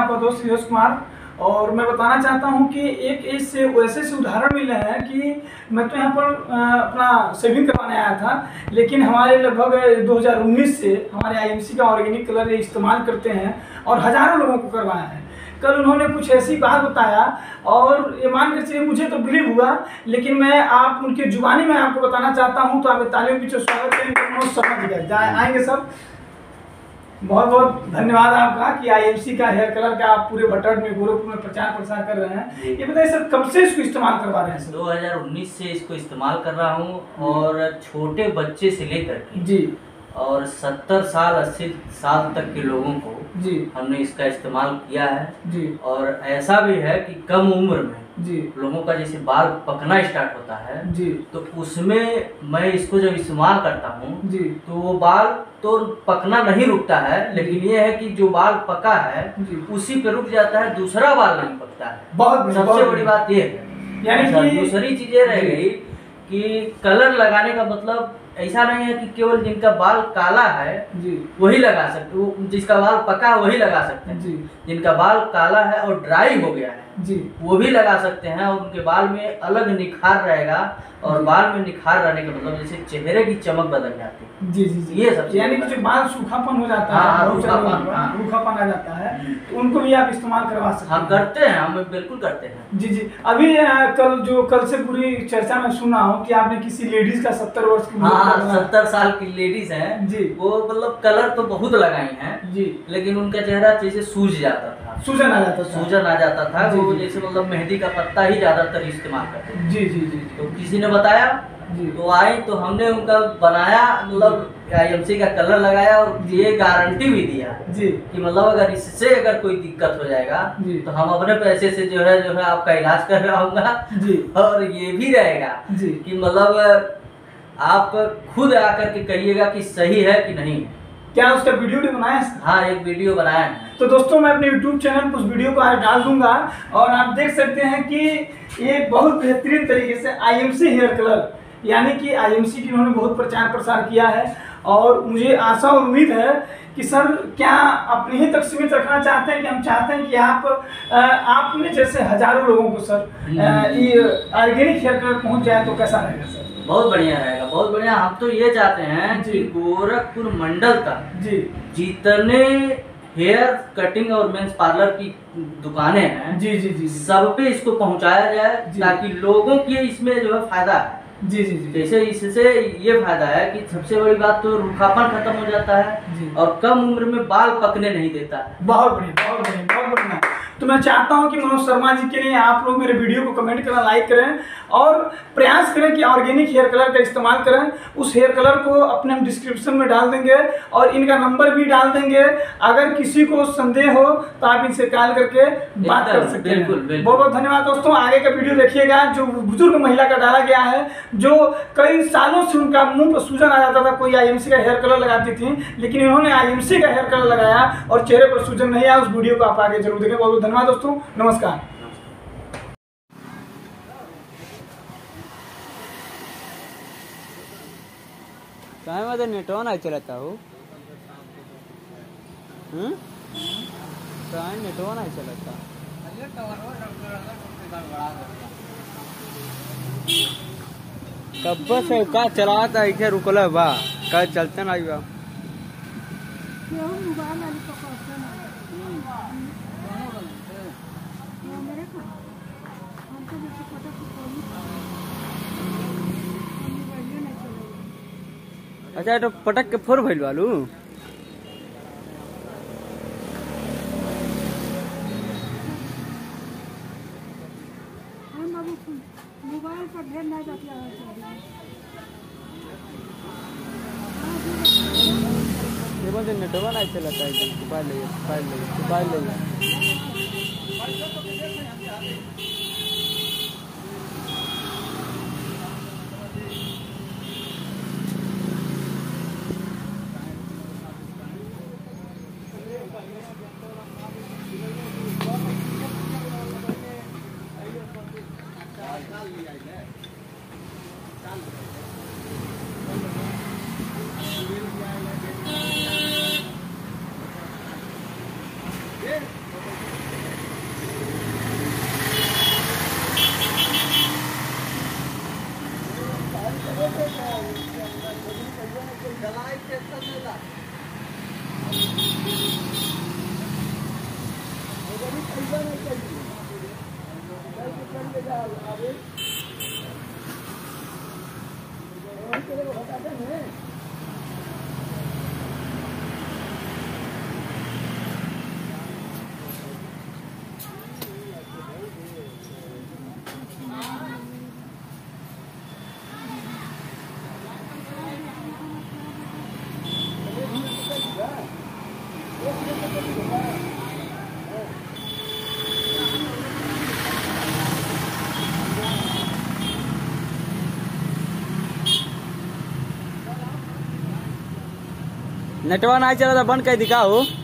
आपका दोस्त यश कुमार। और मैं बताना चाहता हूं कि एक ऐसे उदाहरण मिले हैं कि मैं तो यहाँ पर अपना सेविंग करवाने आया था, लेकिन हमारे लगभग 2019 से हमारे आईएमसी का ऑर्गेनिक कलर ये इस्तेमाल करते हैं और हज़ारों लोगों को करवाया है। कल उन्होंने कुछ ऐसी बात बताया और ये मान कर चलिए मुझे तो बिलीव हुआ, लेकिन मैं आप उनकी जुबानी में आपको बताना चाहता हूं। तो आप तालियों के पीछे स्वागत करेंगे, समझ गए आएंगे सब। बहुत बहुत धन्यवाद आपका कि आईएमसी का हेयर कलर का आप पूरे बटन में गोरखपुर में प्रचार प्रसार कर रहे हैं। ये बताइए सर, कब से इसको इस्तेमाल करवा रहे हैं सर? 2019 से इसको इस्तेमाल कर रहा हूँ और छोटे बच्चे से लेकर के जी और 70 साल 80 साल तक के लोगों को जी हमने इसका इस्तेमाल किया है जी। और ऐसा भी है कि कम उम्र में जी लोगों का जैसे बाल पकना स्टार्ट होता है जी, तो उसमें मैं इसको जब इस्तेमाल करता हूँ जी तो वो बाल तो पकना नहीं रुकता है, लेकिन ये है कि जो बाल पका है उसी पे रुक जाता है, दूसरा बाल नहीं पकता है। बहुत सबसे बड़ी बात ये है। यानी कि दूसरी चीज ये रह गई कि कलर लगाने का मतलब ऐसा नहीं है कि केवल जिनका बाल काला है जी वही लगा सकते, वो जिसका बाल पका है वही लगा सकते हैं जी। जिनका बाल काला है और ड्राई हो गया है जी वो भी लगा सकते हैं और उनके बाल में अलग निखार रहेगा। और बाल में निखार रहने का मतलब जैसे चेहरे की चमक बदल जाती है। जी जी जी, ये सब यानी कि जो बाल सूखापन हो जाता है, रूखापन आ जाता है, तो उनको भी आप इस्तेमाल करवा सकते हैं। हम करते हैं, हम बिल्कुल करते हैं। जी जी। अभी कल से पूरी चर्चा में सुना हूँ कि आपने किसी लेडीज का 70 वर्ष की 70 साल की लेडीज है जी, वो मतलब कलर तो बहुत लगाई हैं जी, लेकिन उनका चेहरा जैसे सूज जाता था, सूजन आ जाता था, सूजन आ जाता था। वो जैसे मतलब मेहंदी का पत्ता ही ज्यादातर इस्तेमाल करते थे। जी जी जी। तो किसी ने बताया जी, तो आई तो हमने उनका बनाया, मतलब आईएमसी का कलर लगाया और ये गारंटी भी दिया जी कि मतलब अगर इससे अगर कोई दिक्कत हो जाएगा जी, तो हम अपने पैसे से जो है आपका इलाज करवाऊंगा जी। और ये भी रहेगा जी कि मतलब आप खुद आकर के कहिएगा कि सही है कि नहीं है। क्या उसका वीडियो भी बनाया है? हाँ, एक वीडियो बनाया है। तो दोस्तों मैं अपने YouTube चैनल पर उस वीडियो को आज डाल दूंगा और आप देख सकते हैं कि ये बहुत बेहतरीन तरीके से आईएमसी हेयर कलर, यानी कि आईएमसी की उन्होंने बहुत प्रचार प्रसार किया है। और मुझे आशा और उम्मीद है कि सर क्या अपने ही तक सीमित रखना चाहते हैं कि हम चाहते हैं कि आपने जैसे हजारों लोगों को सर ये ऑर्गेनिक हेयर कलर पहुंच जाए तो कैसा रहेगा सर? बहुत बढ़िया रहेगा, बहुत बढ़िया। हम तो ये चाहते हैं कि गोरखपुर मंडल तक जी जितने हेयर कटिंग और मेंस पार्लर की दुकानें हैं जी जी जी, सब पे इसको पहुंचाया जाए ताकि लोगों की इसमें जो है फायदा है। जी जी जी। जैसे इससे ये फायदा है कि सबसे बड़ी बात तो रूखापन खत्म हो जाता है और कम उम्र में बाल पकने नहीं देता है। बहुत बढ़िया, बहुत बढ़िया, बहुत बढ़िया। तो मैं चाहता हूं कि मनोज शर्मा जी के लिए आप लोग मेरे वीडियो को कमेंट करना, लाइक करें और प्रयास करें कि ऑर्गेनिक हेयर कलर का इस्तेमाल करें। उस हेयर कलर को अपने हम डिस्क्रिप्शन में डाल देंगे और इनका नंबर भी डाल देंगे। अगर किसी को संदेह हो तो आप इनसे कॉल करके बात कर सकते हैं। बहुत बहुत धन्यवाद दोस्तों। आगे का वीडियो देखिएगा। जो बुजुर्ग महिला का डाला गया है, जो कई सालों से उनका मुंह पर सूजन आ जाता था, कोई आईएमसी का हेयर कलर लगाती थी, लेकिन इन्होंने आईएमसी का हेयर कलर लगाया और चेहरे पर सूजन नहीं आया। उस वीडियो को आप आगे जरूर देखें। बहुत बहुत धन्यवाद दोस्तों, नमस्कार। काय मध्ये नेटवर्क नाही चलता हो, काय नेटवर्क नाही चलता। कब से का चलाता इथे रुकल बा, का चलते नहीं बा। अच्छा तो पटक के फोर भइल बालू। मोबाइल पर ढेर नहीं जाती है। ये बोलते नेटवर्क नहीं चलता है, मोबाइल ले मोबाइल ले। Yeah. नेटवा नहीं चला था, बंद कर दिखाओ।